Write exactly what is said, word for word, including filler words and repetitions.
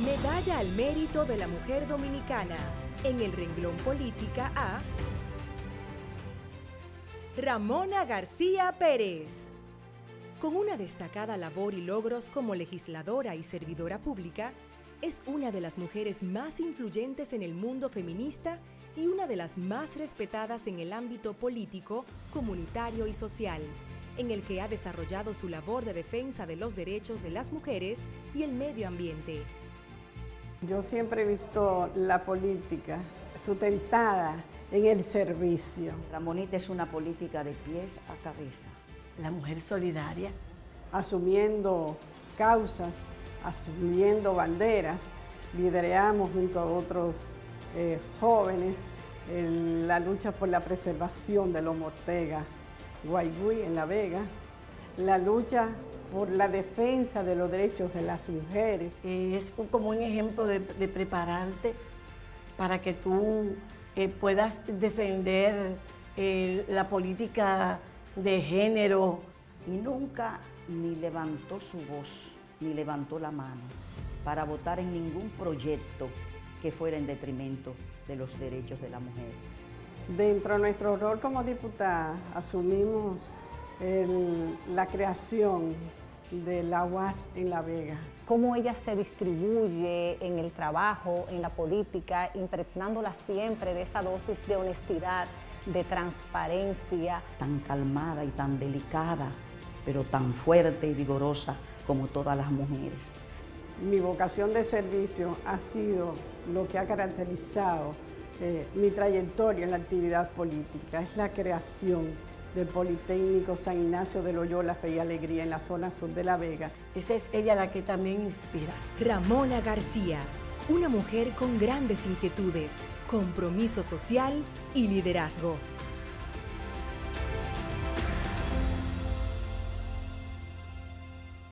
Medalla al Mérito de la Mujer Dominicana. En el renglón Política a Ramona García Pérez. Con una destacada labor y logros como legisladora y servidora pública, es una de las mujeres más influyentes en el mundo feminista y una de las más respetadas en el ámbito político, comunitario y social, en el que ha desarrollado su labor de defensa de los derechos de las mujeres y el medio ambiente. Yo siempre he visto la política sustentada en el servicio. Ramonita es una política de pies a cabeza. La mujer solidaria. Asumiendo causas, asumiendo banderas, lideramos junto a otros eh, jóvenes en la lucha por la preservación de Lomo Ortega, Guaigüí en La Vega, la lucha por la defensa de los derechos de las mujeres. Es como un ejemplo de, de prepararte para que tú eh, puedas defender eh, la política de género. Y nunca ni levantó su voz, ni levantó la mano para votar en ningún proyecto que fuera en detrimento de los derechos de la mujer. Dentro de nuestro rol como diputada, asumimos el, la creación de la U A S en La Vega. Cómo ella se distribuye en el trabajo, en la política, impregnándola siempre de esa dosis de honestidad, de transparencia. Tan calmada y tan delicada, pero tan fuerte y vigorosa como todas las mujeres. Mi vocación de servicio ha sido lo que ha caracterizado eh, mi trayectoria en la actividad política, es la creación del Politécnico San Ignacio de Loyola Fe y Alegría en la zona sur de La Vega. Esa es ella la que también inspira. Ramona García, una mujer con grandes inquietudes, compromiso social y liderazgo.